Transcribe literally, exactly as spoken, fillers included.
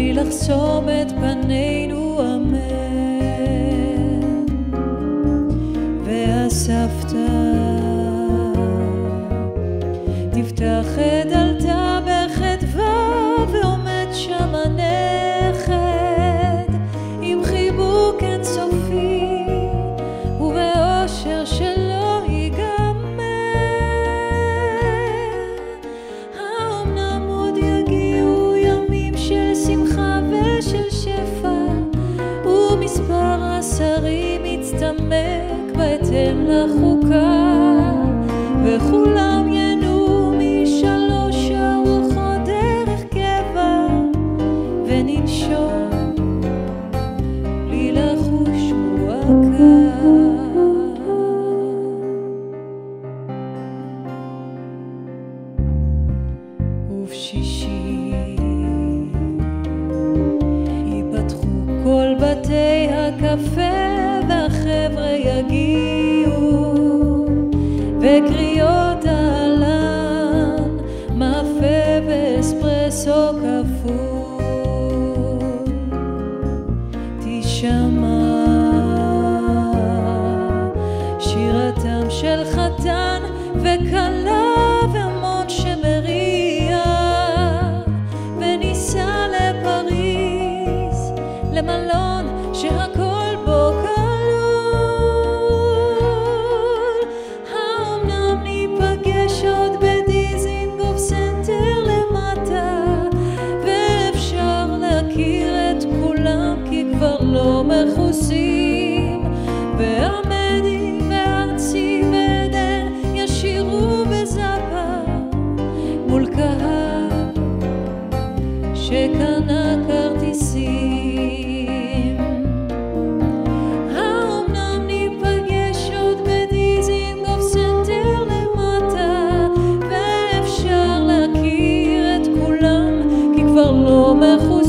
בלי לחסום את פנינו, אמן. והסבתא תפתח את דלתה בחדווה, ועומד שם הנכד עם חיבוק אינסופי ובאושר שלא ייגמר. האומנם עוד יגיעו ימים של שמחה ושל שפע, ומספר השרים יצטמק בהתאם לחוקה, וכולם ייהנו משלוש ארוחות דרך קבע, וננשום בלי לחוש מועקה. ובשישי ייפתחו כל בתי הקפה, והחבר'ה יגיעו וקריאות אהלן, מאפה ואספרסו כפול. תשמע שירתם של חתן וכלה והמון שמריע, וניסע לפריז למלון שהכל בו כלול. האומנם ניפגש עוד בדיזינגוף סנטר למטה, ואפשר להכיר את כולם כי כבר לא מחוסים, והמדי וארצי ועדן ישירו בזאפה מול קהל שקנה כרטיסים. האומנם ניפגש עוד בדיזינגוף סנטר למטה, ואפשר להכיר את כולם כי כבר לא מחוסים,